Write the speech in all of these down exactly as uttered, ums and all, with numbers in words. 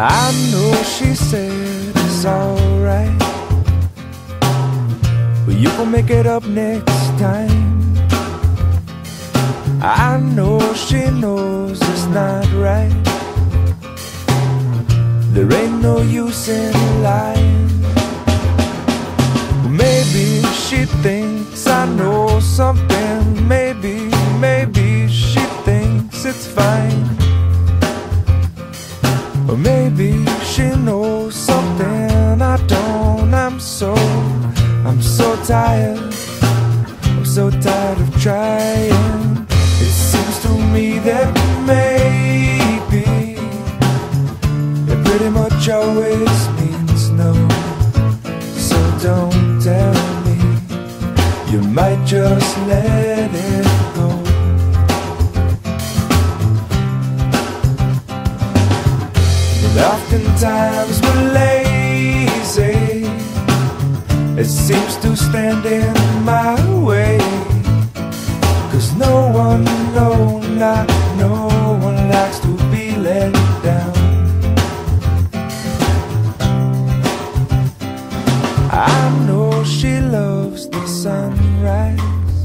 I know she said it's alright, but you gon' make it up next time. I know she knows it's not right. There ain't no use in lying. Maybe she thinks I know something. Maybe, maybe she thinks it's fine. Or maybe she knows something I don't. I'm so, I'm so tired. I'm so tired of trying. It seems to me that maybe it pretty much always means no. So don't tell me, you might just let it go. And oftentimes we're lazy. It seems to stand in my way. Cause no one, no, not no one likes to be let down. I know she loves the sunrise,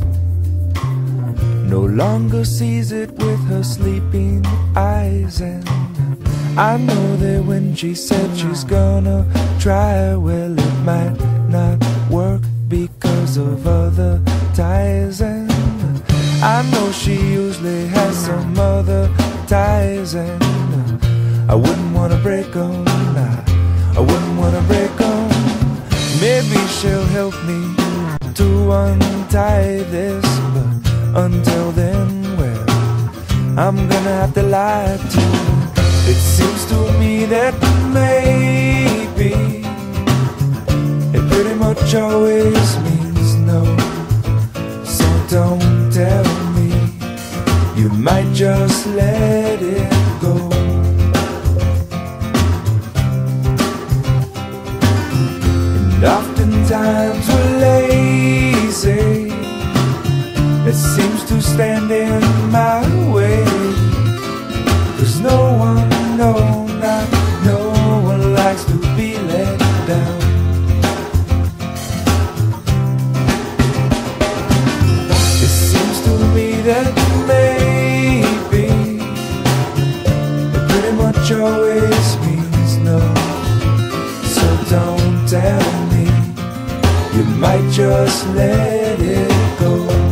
no longer sees it with her sleeping eyes. And I know that when she said she's gonna try, well, it might not work because of other ties. And I know she usually has some other ties, and I wouldn't wanna break 'em, nah, I wouldn't wanna break 'em. Maybe she'll help me to untie this, but until then, well, I'm gonna have to lie to her. It seems to me that maybe it pretty much always means no. So don't tell me, you might just let it go. And oftentimes we're lazy. It seems to stand in my way. Cause no one, no, not no one likes to be let down. It seems to me that maybe it pretty much always means no. So don't tell me, you might just let it go.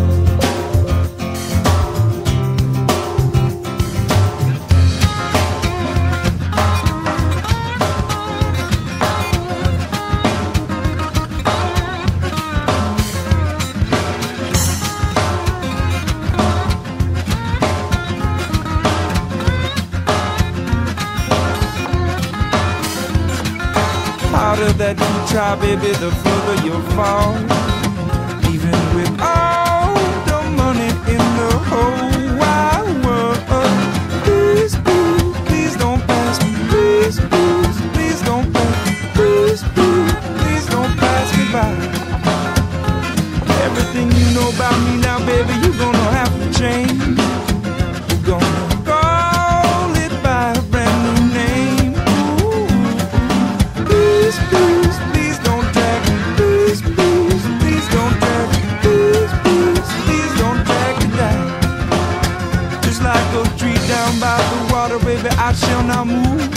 Harder that you try, baby, the further you'll fall. Even with all the money in the whole wide world. Please, please, please don't pass me. Please, please, please don't pass me. Please, please, please don't pass me by. Everything you know about me now, baby, you're gonna have to change. You're gonna call it by a brand new name. Please, please, please don't drag me. Please, please, please don't drag me. Please, please, please don't drag me down. Just like a tree down by the water, baby, I shall not move.